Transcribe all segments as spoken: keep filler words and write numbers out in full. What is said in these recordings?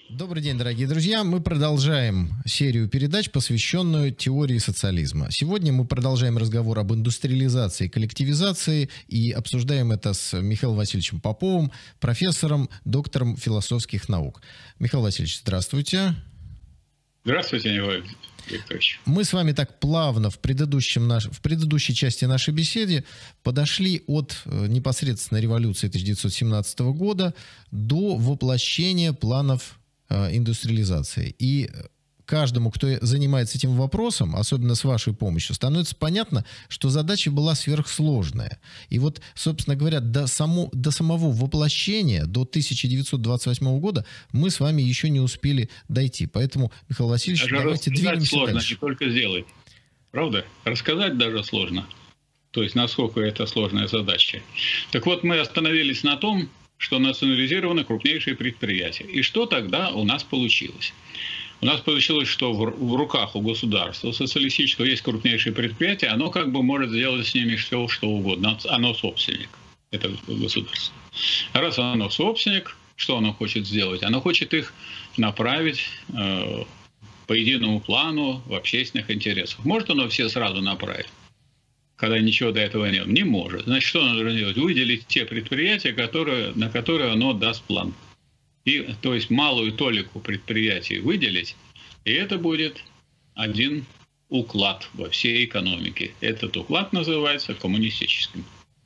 Добрый день, дорогие друзья. Мы продолжаем серию передач, посвященную теории социализма. Сегодня мы продолжаем разговор об индустриализации и коллективизации и обсуждаем это с Михаилом Васильевичем Поповым, профессором, доктором философских наук. Михаил Васильевич, здравствуйте. Здравствуйте, Николай Викторович. Мы с вами так плавно в, предыдущем наш, в предыдущей части нашей беседы подошли от э, непосредственно революции тысяча девятьсот семнадцатого года до воплощения планов индустриализации. И каждому, кто занимается этим вопросом, особенно с вашей помощью, становится понятно, что задача была сверхсложная. И вот, собственно говоря, до, само, до самого воплощения, до тысяча девятьсот двадцать восьмого года, мы с вами еще не успели дойти. Поэтому, Михаил Васильевич, даже давайте двинемся сложно, дальше. Не только сделать. Правда? Рассказать даже сложно. То есть, насколько это сложная задача. Так вот, мы остановились на том, что национализированы крупнейшие предприятия. И что тогда у нас получилось? У нас получилось, что в руках у государства социалистического есть крупнейшие предприятия, оно как бы может сделать с ними все, что угодно. Оно собственник, это государство. А раз оно собственник, что оно хочет сделать? Оно хочет их направить э, по единому плану в общественных интересах. Может оно все сразу направить? Когда ничего до этого нет, не может. Значит, что надо делать? Выделить те предприятия, которые, на которые оно даст план. И, то есть малую толику предприятий выделить, и это будет один уклад во всей экономике. Этот уклад называется коммунистическим.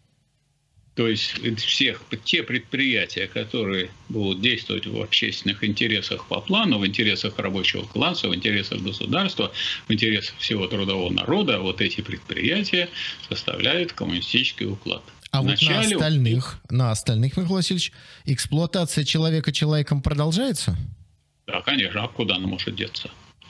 То есть всех, те предприятия, которые будут действовать в общественных интересах по плану, в интересах рабочего класса, в интересах государства, в интересах всего трудового народа, вот эти предприятия составляют коммунистический уклад. А Вначале... вот на остальных, на остальных, Михаил Васильевич, эксплуатация человека человеком продолжается? Да, конечно. А куда она может деться?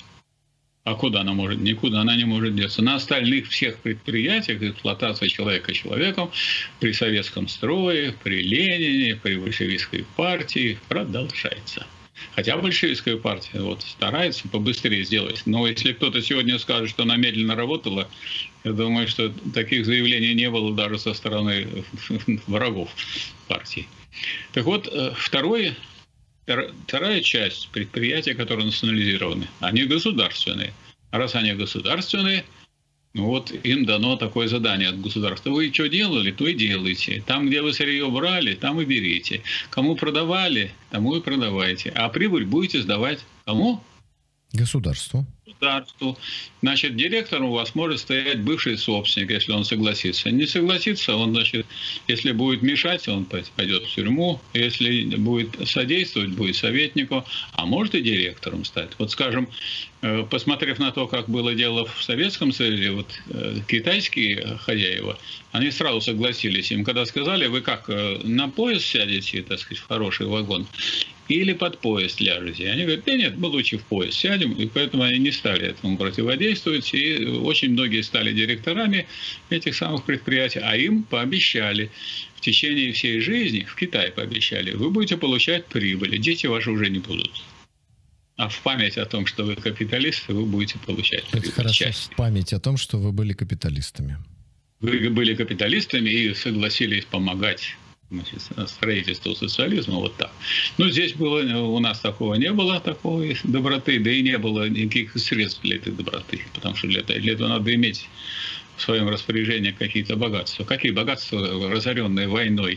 А куда она может? Никуда она не может деться. На остальных всех предприятиях эксплуатация человека человеком при советском строе, при Ленине, при большевистской партии продолжается. Хотя большевистская партия вот старается побыстрее сделать. Но если кто-то сегодня скажет, что она медленно работала, я думаю, что таких заявлений не было даже со стороны врагов партии. Так вот, второе... Вторая часть предприятия, которые национализированы, они государственные. А раз они государственные, ну вот им дано такое задание от государства. Вы что делали, то и делайте. Там, где вы сырье брали, там и берите. Кому продавали, тому и продавайте. А прибыль будете сдавать кому? Государству. Государству. Значит, директором у вас может стоять бывший собственник, если он согласится. Не согласится, он, значит, если будет мешать, он пойдет в тюрьму. Если будет содействовать, будет советником, а может и директором стать. Вот, скажем, посмотрев на то, как было дело в Советском Союзе, вот китайские хозяева, они сразу согласились. Им когда сказали, вы как, на поезд сядете, так сказать, в хороший вагон, или под поезд ляжете. Они говорят, да нет, мы лучше в поезд сядем, и поэтому они не стали этому противодействовать, и очень многие стали директорами этих самых предприятий, а им пообещали в течение всей жизни, в Китае пообещали, вы будете получать прибыль, дети ваши уже не будут. А в память о том, что вы капиталисты, вы будете получать прибыль. Это хорошо, в память о том, что вы были капиталистами. Вы были капиталистами и согласились помогать, значит, строительству социализма, вот так. Но здесь было, у нас такого не было, такой доброты, да и не было никаких средств для этой доброты, потому что для этого, для этого надо иметь в своем распоряжении какие-то богатства. Какие богатства, разоренные войной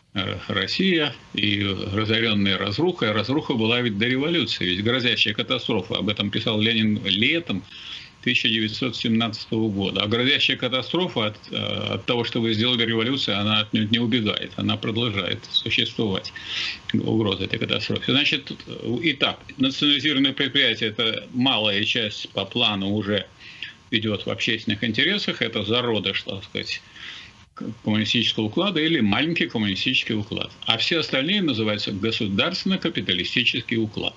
Россия и разоренная разруха. Разруха была ведь до революции, ведь грозящая катастрофа, об этом писал Ленин летом тысяча девятьсот семнадцатого года. А грозящая катастрофа от, от того, что вы сделали революцию, она отнюдь не убегает, она продолжает существовать, угроза этой катастрофы. Значит, итак, национализированное предприятие – это малая часть по плану уже идет в общественных интересах, это зародыш, так сказать, коммунистического уклада или маленький коммунистический уклад. А все остальные называются государственно-капиталистический уклад.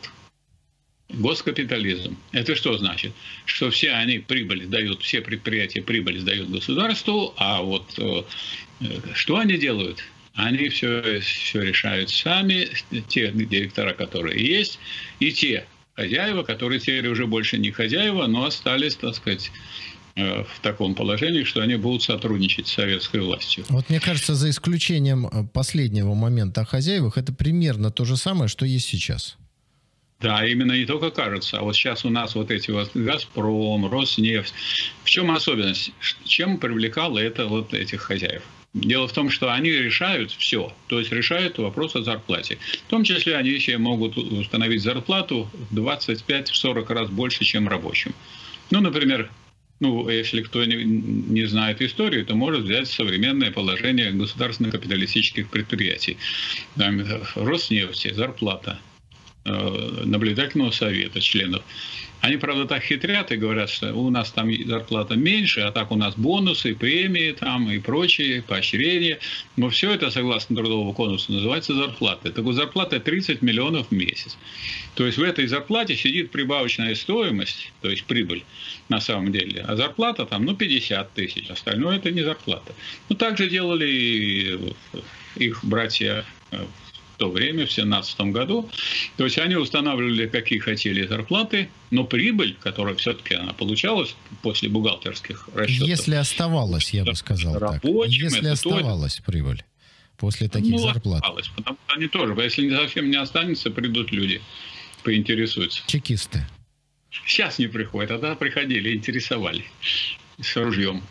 Госкапитализм. Это что значит? Что все они прибыль дают, все предприятия прибыль сдают государству, а вот э, что они делают? Они все, все решают сами, те директора, которые есть, и те хозяева, которые теперь уже больше не хозяева, но остались, так сказать, в таком положении, что они будут сотрудничать с советской властью. Вот мне кажется, за исключением последнего момента о хозяевах, это примерно то же самое, что есть сейчас. Да, именно не только кажется. А вот сейчас у нас вот эти вот «Газпром», «Роснефть». В чем особенность? Чем привлекало это вот этих хозяев? Дело в том, что они решают все, то есть решают вопрос о зарплате. В том числе они еще могут установить зарплату в двадцать пять - сорок раз больше, чем рабочим. Ну, например, ну, если кто не, не знает историю, то может взять современное положение государственных капиталистических предприятий. Там, Роснефти, зарплата наблюдательного совета членов. Они, правда, так хитрят и говорят, что у нас там зарплата меньше, а так у нас бонусы, премии там и прочие, поощрения. Но все это, согласно Трудовому кодексу, называется зарплатой. Так вот, зарплата тридцать миллионов в месяц. То есть в этой зарплате сидит прибавочная стоимость, то есть прибыль на самом деле, а зарплата там, ну, пятьдесят тысяч. Остальное это не зарплата. Ну, так же делали и их братья в то время, в семнадцатом году. То есть они устанавливали, какие хотели зарплаты, но прибыль, которая все-таки она получалась после бухгалтерских расчетов. Если оставалась, я бы сказал так. Если оставалась то... прибыль после таких ну, зарплат. Осталось, потому что они тоже, если совсем не останется, придут люди, поинтересуются. Чекисты. Сейчас не приходят, а тогда приходили, интересовали с ружьем.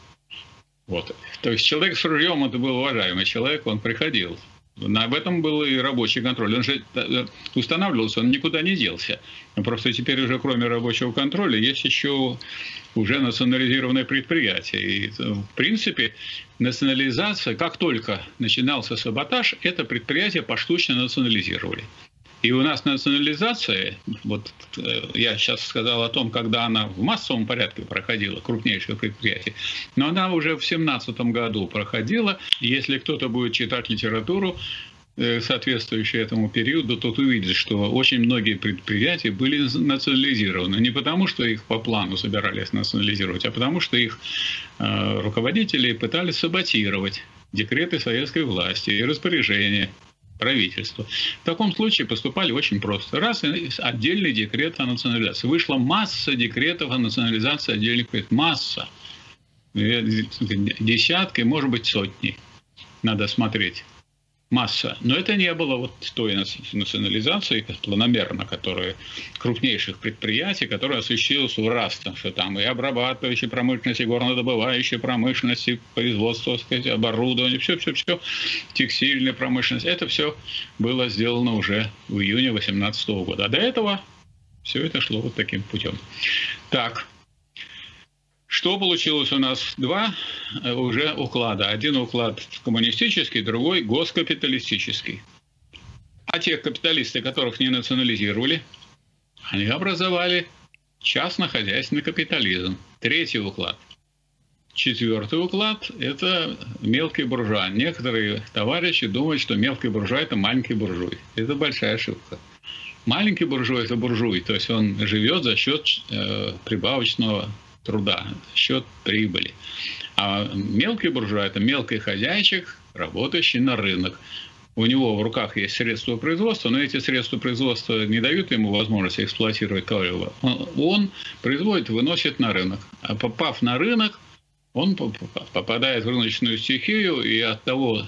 Вот. То есть человек с ружьем, это был уважаемый человек, он приходил. Об этом был и рабочий контроль. Он же устанавливался, он никуда не делся. Просто теперь уже кроме рабочего контроля есть еще уже национализированное предприятие. И, в принципе, национализация, как только начинался саботаж, это предприятие поштучно национализировали. И у нас национализация, вот я сейчас сказал о том, когда она в массовом порядке проходила, крупнейшее предприятие, но она уже в семнадцатом году проходила. Если кто-то будет читать литературу, соответствующую этому периоду, тот увидит, что очень многие предприятия были национализированы. Не потому, что их по плану собирались национализировать, а потому, что их э, руководители пытались саботировать декреты советской власти и распоряжения правительства. В таком случае поступали очень просто. Раз, отдельный декрет о национализации. Вышла масса декретов о национализации отдельных предприятий. Масса. Десятки, может быть, сотни. Надо смотреть. Масса. Но это не было вот той национализации планомерно, которая крупнейших предприятий, которая осуществилась в раз, что там и обрабатывающая промышленность, и горнодобывающая промышленность, и производство, так сказать, оборудование, все-все-все, текстильная промышленность. Это все было сделано уже в июне две тысячи восемнадцатого года. А до этого все это шло вот таким путем. Так. Что получилось у нас? Два уже уклада. Один уклад коммунистический, другой госкапиталистический. А те капиталисты, которых не национализировали, они образовали частно-хозяйственный капитализм. Третий уклад. Четвертый уклад – это мелкий буржуа. Некоторые товарищи думают, что мелкий буржуа – это маленький буржуй. Это большая ошибка. Маленький буржуй – это буржуй, то есть он живет за счет э, прибавочного труда, счет прибыли. А мелкий буржуа – это мелкий хозяйчик, работающий на рынок. У него в руках есть средства производства, но эти средства производства не дают ему возможности эксплуатировать товар. Он, он производит, выносит на рынок. А попав на рынок, он попадает в рыночную стихию, и от того,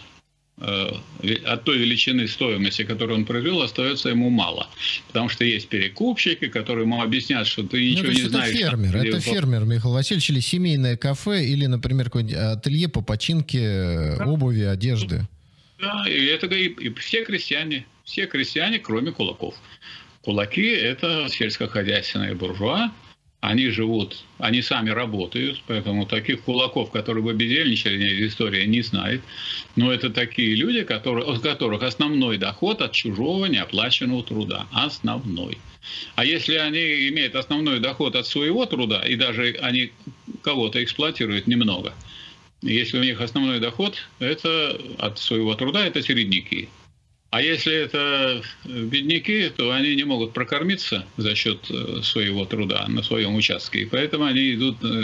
от той величины стоимости, которую он произвел, остается ему мало. Потому что есть перекупщики, которые ему объяснят, что ты ничего ну, не знаешь. Это фермер, это фермер, Михаил Васильевич, или семейное кафе, или, например, какое-нибудь ателье по починке да. обуви, одежды. Да, и это и, и все крестьяне, все крестьяне, кроме кулаков. Кулаки – это сельскохозяйственные буржуа. Они живут, они сами работают, поэтому таких кулаков, которые бы бездельничали, история не знает. Но это такие люди, которые, у которых основной доход от чужого неоплаченного труда. Основной. А если они имеют основной доход от своего труда, и даже они кого-то эксплуатируют немного, если у них основной доход это от своего труда, это середняки. А если это бедняки, то они не могут прокормиться за счет своего труда на своем участке. И поэтому они идут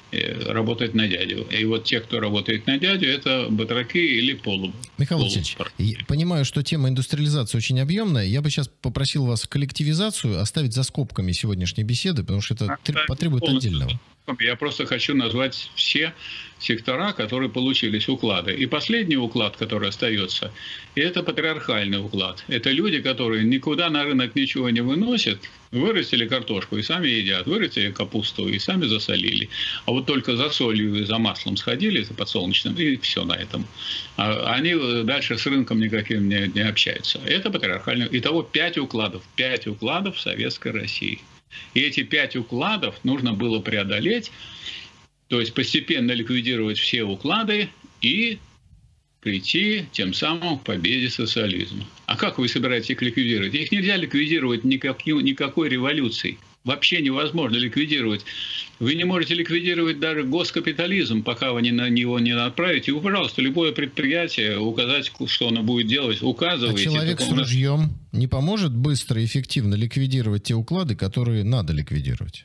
работать на дядю. И вот те, кто работает на дядю, это батраки или полу. Михаил Васильевич, я понимаю, что тема индустриализации очень объемная. Я бы сейчас попросил вас коллективизацию оставить за скобками сегодняшней беседы, потому что это а, потребует отдельного. Я просто хочу назвать все сектора, которые получились уклады. И последний уклад, который остается, это патриархальный уклад. Это люди, которые никуда на рынок ничего не выносят, вырастили картошку и сами едят, вырастили капусту и сами засолили. А вот только за солью и за маслом сходили, за подсолнечным, и все на этом. А они дальше с рынком никаким не, не общаются. Это патриархальный. Итого пять укладов. Пять укладов в Советской России. И эти пять укладов нужно было преодолеть, то есть постепенно ликвидировать все уклады и прийти тем самым к победе социализма. А как вы собираетесь их ликвидировать? Их нельзя ликвидировать никакой, никакой революцией. Вообще невозможно ликвидировать. Вы не можете ликвидировать даже госкапитализм, пока вы на него не направите. И вы, пожалуйста, любое предприятие, указать, что оно будет делать, указывайте. А человек с ружьем не поможет быстро и эффективно ликвидировать те уклады, которые надо ликвидировать?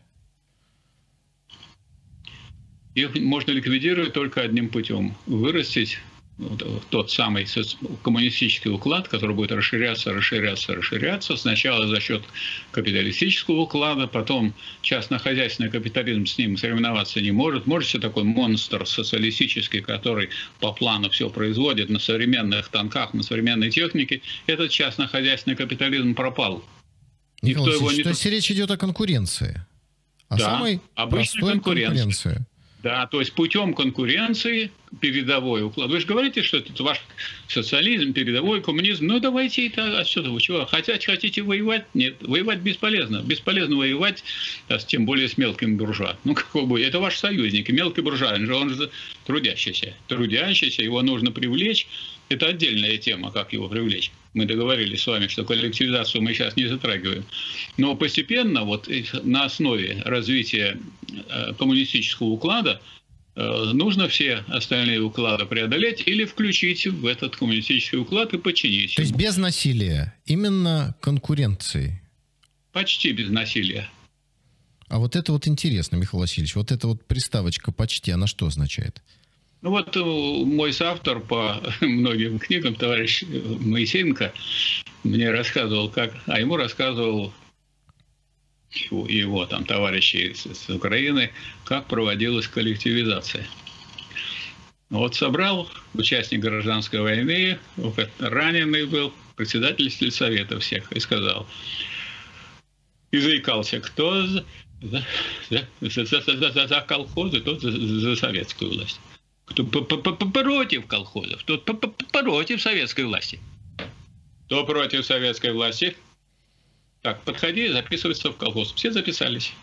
Их можно ликвидировать только одним путем. Вырастить тот самый коммунистический уклад, который будет расширяться, расширяться, расширяться. Сначала за счет капиталистического уклада, потом частнохозяйственный капитализм с ним соревноваться не может. Можете такой монстр социалистический, который по плану все производит на современных танках, на современной технике. Этот частнохозяйственный капитализм пропал. Никто его не... То есть речь идет о конкуренции? О да, самой простой конкуренции. Да, то есть путем конкуренции передовой уклад. Вы же говорите, что это ваш социализм, передовой коммунизм. Ну, давайте это отсюда. Вы чего? Хотите, хотите воевать? Нет, воевать бесполезно. Бесполезно воевать, тем более с мелким буржуа. Ну, какой бы. Это ваш союзник. И мелкий буржуа, он же, он же трудящийся. Трудящийся, его нужно привлечь. Это отдельная тема, как его привлечь. Мы договорились с вами, что коллективизацию мы сейчас не затрагиваем. Но постепенно, вот на основе развития коммунистического уклада, нужно все остальные уклады преодолеть или включить в этот коммунистический уклад и подчинить. То есть без насилия, именно конкуренции? Почти без насилия. А вот это вот интересно, Михаил Васильевич, вот эта вот приставочка «почти», она что означает? Ну вот мой соавтор по многим книгам, товарищ Моисеенко, мне рассказывал, как, а ему рассказывал его, его там товарищи из, из Украины, как проводилась коллективизация. Вот собрал участник гражданской войны, раненый был, председатель сельсовета всех, и сказал, и заикался, кто за, за, за, за, за, за колхозы, тот за, за советскую власть. Кто против колхозов, тот против советской власти. Кто против советской власти? Так, подходи, записывайся в колхоз. Все записались.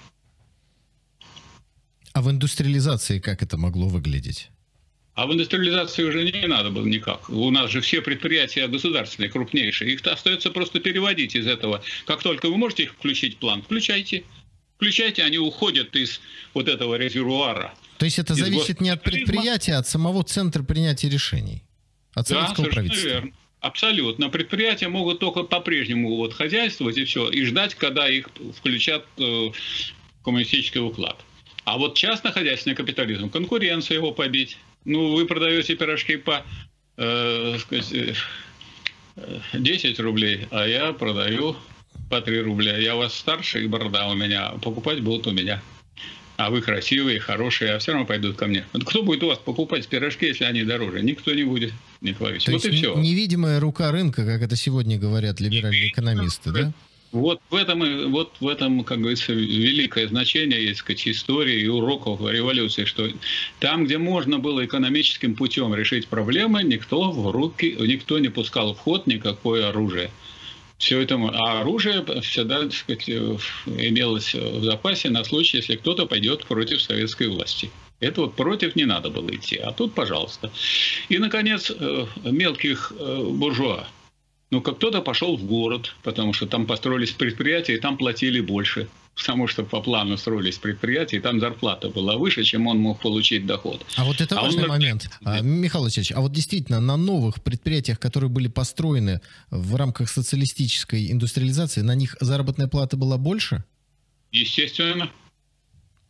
А в индустриализации как это могло выглядеть? А в индустриализации уже не надо было никак. У нас же все предприятия государственные, крупнейшие. Их остается просто переводить из этого. Как только вы можете их включить в план, включайте. Включайте, они уходят из вот этого резервуара. То есть это зависит не от предприятия, а от самого центра принятия решений? От советского да, правительства? Верно. Абсолютно. Предприятия могут только по-прежнему вот хозяйствовать и все, и ждать, когда их включат э, в коммунистический уклад. А вот частно-хозяйственный капитализм, конкуренция его побить. Ну, вы продаете пирожки по э, сказать, десять рублей, а я продаю по три рубля. Я у вас старше, и борода у меня, покупать будут у меня. А вы красивые, хорошие, а все равно пойдут ко мне. Вот кто будет у вас покупать пирожки, если они дороже? Никто не будет. Не вот есть и все. Невидимая рука рынка, как это сегодня говорят либеральные экономисты, да? Вот в этом, вот в этом, как говорится, великое значение есть, сказать, истории и уроков революции, что там, где можно было экономическим путем решить проблемы, никто в руки, никто не пускал в ход никакое оружие. Все это, а оружие всегда, так сказать, имелось в запасе на случай, если кто-то пойдет против советской власти. Это вот против не надо было идти, а тут, пожалуйста. И, наконец, мелких буржуа. Ну, как кто-то пошел в город, потому что там построились предприятия, и там платили больше. Потому что по плану строились предприятия, и там зарплата была выше, чем он мог получить доход. А вот это а важный он... момент. А, Михаил Васильевич, а вот действительно на новых предприятиях, которые были построены в рамках социалистической индустриализации, на них заработная плата была больше? Естественно.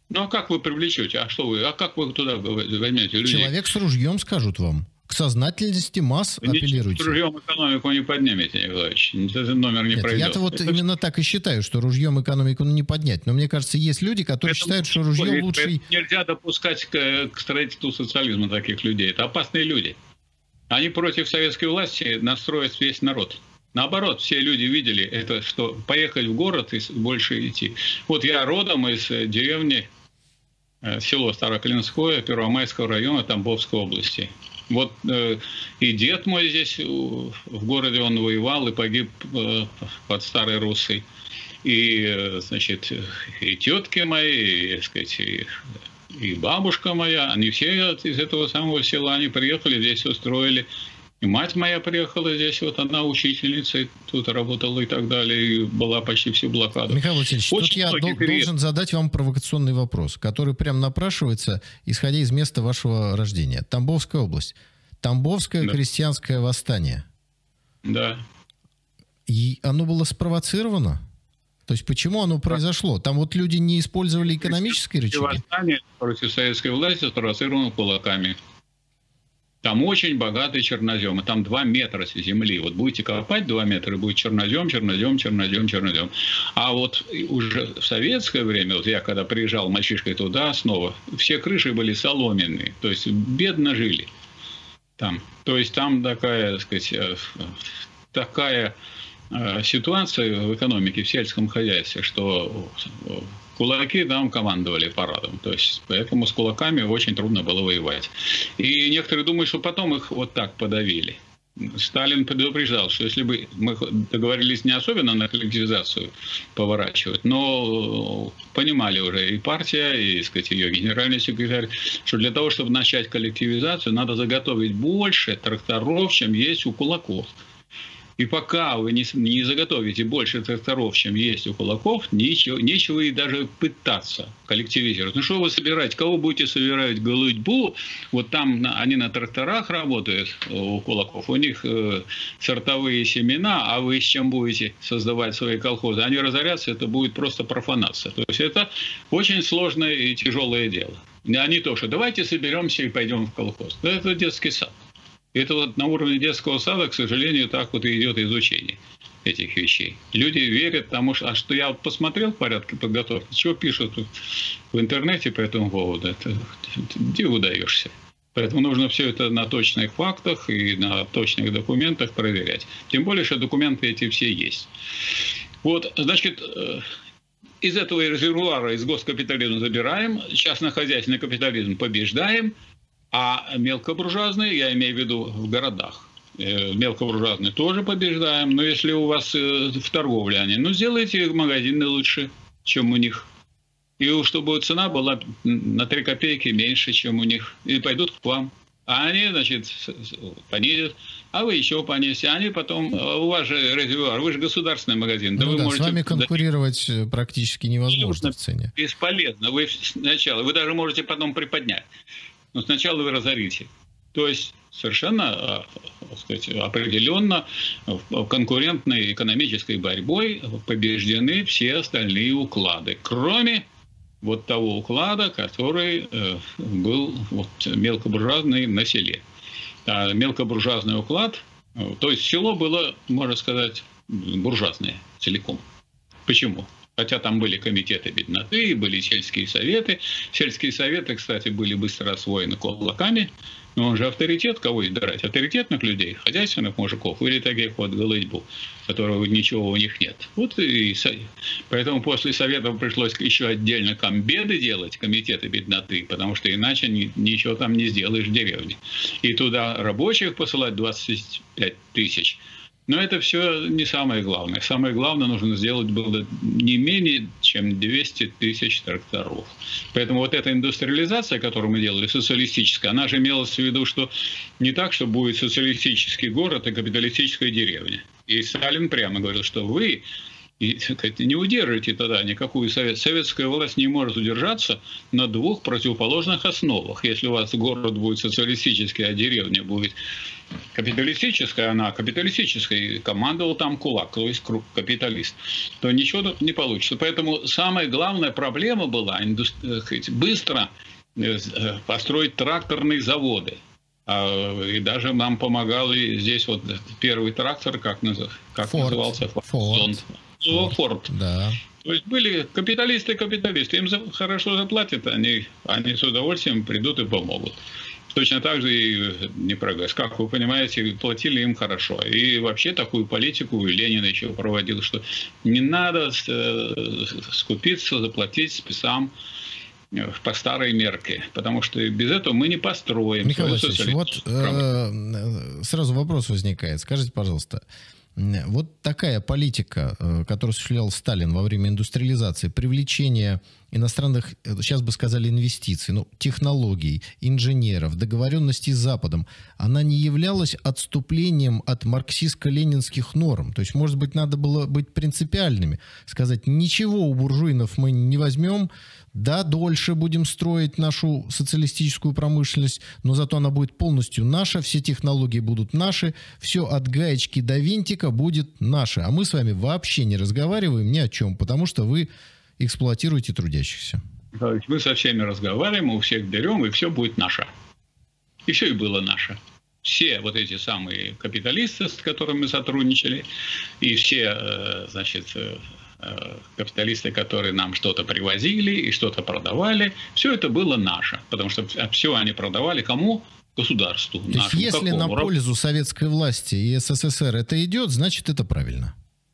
Ну, а как вы привлечете? А что вы? А как вы туда возьмете людей? Человек с ружьем, скажут вам. К сознательности масс Вы апеллируйте. С ружьем экономику не поднимете, Николаевич. Этот номер не Нет, пройдет. я-то вот это именно все... так и считаю, что ружьем экономику не поднять. Но мне кажется, есть люди, которые это считают, что ружье лучший... Нельзя допускать к, к строительству социализма таких людей. Это опасные люди. Они против советской власти настроят весь народ. Наоборот, все люди видели это, что поехать в город и больше идти. Вот я родом из деревни, село Староклинское, Первомайского района Тамбовской области. Вот э, и дед мой здесь в городе, он воевал и погиб э, под Старой Руссой. И, э, значит, и тетки мои, и, так сказать, и, и бабушка моя, они все из этого самого села, они приехали, здесь устроили. И мать моя приехала здесь, вот она учительница, тут работала и так далее, и была почти всю блокаду. Михаил Васильевич, тут я дол- должен задать вам провокационный вопрос, который прям напрашивается, исходя из места вашего рождения. Тамбовская область. Тамбовское да. крестьянское восстание. Да. И оно было спровоцировано? То есть почему оно произошло? Там вот люди не использовали экономические рычаги? Восстание против советской власти спровоцировано кулаками. Там очень богатый чернозем, и там два метра земли. Вот будете копать два метра, и будет чернозем, чернозем, чернозем, чернозем. А вот уже в советское время, вот я когда приезжал мальчишкой туда снова, все крыши были соломенные, то есть бедно жили там. То есть там такая, так сказать, такая ситуация в экономике, в сельском хозяйстве, что кулаки там командовали парадом. То есть, поэтому с кулаками очень трудно было воевать. И некоторые думают, что потом их вот так подавили. Сталин предупреждал, что если бы мы договорились не особенно на коллективизацию поворачивать, но понимали уже и партия, и, так сказать, ее генеральный секретарь, что для того, чтобы начать коллективизацию, надо заготовить больше тракторов, чем есть у кулаков. И пока вы не, не заготовите больше тракторов, чем есть у кулаков, ничего, нечего и даже пытаться коллективизировать. Ну что вы собираете? Кого будете собирать голубьбу? Вот там на, они на тракторах работают у кулаков, у них э, сортовые семена, а вы с чем будете создавать свои колхозы? Они разорятся, это будет просто профанация. То есть это очень сложное и тяжелое дело. А не то, что давайте соберемся и пойдем в колхоз. Это детский сад. Это вот на уровне детского сада, к сожалению, так вот и идет изучение этих вещей. Люди верят, потому что, а что я вот посмотрел в порядке подготовки, чего пишут в интернете по этому поводу, это диву даешься. Поэтому нужно все это на точных фактах и на точных документах проверять. Тем более, что документы эти все есть. Вот, значит, из этого резервуара, из госкапитализма забираем, частно-хозяйственный капитализм побеждаем, а мелкобуржуазные, я имею в виду в городах, мелкобуржуазные тоже побеждаем, но если у вас в торговле они, ну сделайте магазины лучше, чем у них. И чтобы цена была на три копейки меньше, чем у них, и пойдут к вам. А они, значит, понизят, а вы еще понизите. А они потом, у вас же резервуар, вы же государственный магазин. Ну да, вы да, можете... с вами конкурировать практически невозможно в цене. Бесполезно. Вы сначала, вы даже можете потом приподнять. Но сначала вы разорите. То есть совершенно, так сказать, определенно в конкурентной экономической борьбой побеждены все остальные уклады, кроме вот того уклада, который был вот мелкобуржуазный на селе. А мелкобуржуазный уклад, то есть село было, можно сказать, буржуазное целиком. Почему? Хотя там были комитеты бедноты, были сельские советы. Сельские советы, кстати, были быстро освоены кулаками. Но он же авторитет, кого избирать? Авторитетных людей, хозяйственных мужиков или таких вот голыдьбу, которого ничего у них нет. Вот и поэтому после советов пришлось еще отдельно комбеды делать, комитеты бедноты, потому что иначе ни, ничего там не сделаешь в деревне. И туда рабочих посылать двадцать пять тысяч. Но это все не самое главное. Самое главное нужно сделать было не менее чем двести тысяч тракторов. Поэтому вот эта индустриализация, которую мы делали, социалистическая, она же имелась в виду, что не так, что будет социалистический город и капиталистическая деревня. И Сталин прямо говорил, что вы И сказать, не удержите тогда никакую совет. Советская власть не может удержаться на двух противоположных основах. Если у вас город будет социалистический, а деревня будет капиталистическая, она капиталистическая, и командовал там кулак, то есть круг, капиталист, то ничего тут не получится. Поэтому самая главная проблема была сказать, быстро построить тракторные заводы. И даже нам помогал и здесь вот первый трактор, как, как Форд. назывался? Форд. Форд. Форд. Да. То есть были капиталисты, капиталисты. Им за, хорошо заплатят, они, они с удовольствием придут и помогут. Точно так же и не прогресс. Как вы понимаете, платили им хорошо. И вообще такую политику и Ленин еще проводил, что не надо скупиться, заплатить спецам по старой мерке, потому что без этого мы не построим. Михаил Васильевич, вот э, сразу вопрос возникает. Скажите, пожалуйста, вот такая политика, которую осуществлял Сталин во время индустриализации, привлечение иностранных, сейчас бы сказали, инвестиций, ну, технологий, инженеров, договоренностей с Западом, она не являлась отступлением от марксистско-ленинских норм? То есть, может быть, надо было быть принципиальными, сказать, ничего у буржуинов мы не возьмем, да, дольше будем строить нашу социалистическую промышленность, но зато она будет полностью наша, все технологии будут наши, все от гаечки до винтика будет наше. А мы с вами вообще не разговариваем ни о чем, потому что вы эксплуатируете трудящихся. Мы со всеми разговариваем, у всех берем, и все будет наше. И все и было наше. Все вот эти самые капиталисты, с которыми мы сотрудничали, и все, значит, капиталисты, которые нам что-то привозили и что-то продавали, все это было наше. Потому что все они продавали кому? Государству. То есть, если на пользу советской власти и СССР это идет, значит, это правильно.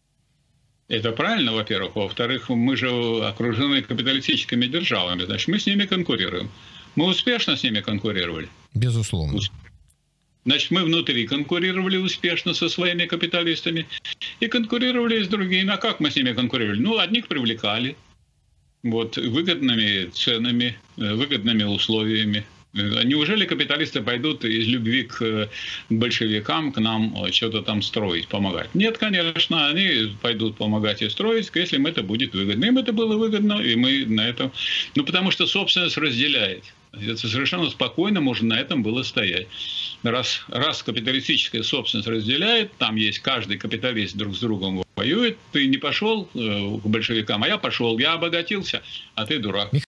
Это правильно, во-первых. Во-вторых, мы же окружены капиталистическими державами. Значит, мы с ними конкурируем. Мы успешно с ними конкурировали? Безусловно. Значит, мы внутри конкурировали успешно со своими капиталистами и конкурировали с другими. А как мы с ними конкурировали? Ну, одних привлекали вот, выгодными ценами, выгодными условиями. Неужели капиталисты пойдут из любви к большевикам к нам что-то там строить, помогать? Нет, конечно, они пойдут помогать и строить, если им это будет выгодно. Им это было выгодно, и мы на этом... Ну, потому что собственность разделяет. Это совершенно спокойно можно на этом было стоять. Раз, раз капиталистическая собственность разделяет, там есть каждый капиталист друг с другом воюет, ты не пошел к большевикам, а я пошел, я обогатился, а ты дурак.